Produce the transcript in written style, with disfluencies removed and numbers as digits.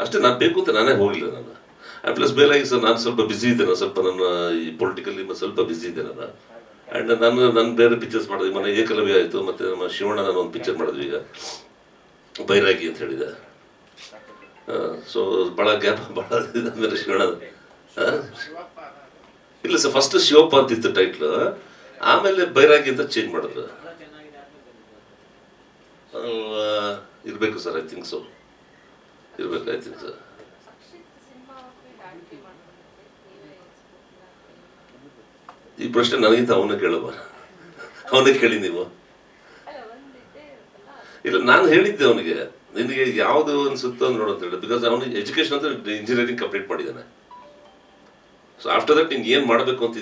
ಅಷ್ಟೇ. ನಾನು ಬೇಕು ಅಂತ ನಾನೇ ಹೋಗಲಿಲ್ಲ ನಾನು. ಪ್ಲಸ್ ಬೇಲಾಗಿ ಸರ್ ನಾನು ಸ್ವಲ್ಪ ಬ್ಯುಸಿ ಇದ್ದೇನೆ, ಸ್ವಲ್ಪ ನನ್ನ ಈ ಪೊಲಿಟಿಕಲಿ ಸ್ವಲ್ಪ ಬ್ಯುಸಿ ಇದ್ದೆ ನಾನು. ಆ್ಯಂಡ್ ನಾನು ಬೇರೆ ಪಿಕ್ಚರ್ಸ್ ಮಾಡಿದ್ವಿ. ಮೊನ್ನೆ ಏಕಲವ್ಯ ಆಯಿತು, ಮತ್ತು ನಮ್ಮ ಶಿವಣ್ಣ ನಾನು ಒಂದು ಪಿಕ್ಚರ್ ಮಾಡಿದ್ವಿ ಈಗ, ಬೈರಾಗಿ ಅಂತ ಹೇಳಿದೆ. ಸೊ ಭಾಳ ಗ್ಯಾಪ್ ಭಾಳ ಇದಂದರೆ ಶಿವಣ್ಣ. ಇಲ್ಲ ಸರ್, ಫಸ್ಟ್ ಶಿವಪ್ಪ ಅಂತಿತ್ತು ಟೈಟ್ಲು, ಆಮೇಲೆ ಬೈರಾಗಿ ಅಂತ ಚೇಂಜ್ ಮಾಡಿದ್ರು. ಇರಬೇಕು ಸರ್, ಐ ಥಿಂಕ್ ಸೊ, ಇರಬೇಕು, ಐ ಥಿಂಕ್ ಸರ್. ಈ ಪ್ರಶ್ನೆ ನನಗಿಂತ ಅವನ್ನ ಕೇಳಬ, ಅವನೇ ಕೇಳಿ ನೀವು. ಇಲ್ಲ, ನಾನು ಹೇಳಿದ್ದೆ ಅವನಿಗೆ, ನಿನಗೆ ಯಾವುದು ಅನ್ಸುತ್ತೋ ನೋಡು ಅಂತ ಹೇಳಿ. ಬಿಕಾಸ್ ಅವನಿಗೆ ಎಜುಕೇಶನ್ ಅಂತ ಇಂಜಿನಿಯರಿಂಗ್ ಕಂಪ್ಲೀಟ್ ಮಾಡಿದ್ದಾನೆ. ಸೊ ಆಫ್ಟರ್ ದಟ್ ನಿಂಗೆ ಏನು ಮಾಡಬೇಕು ಅಂತ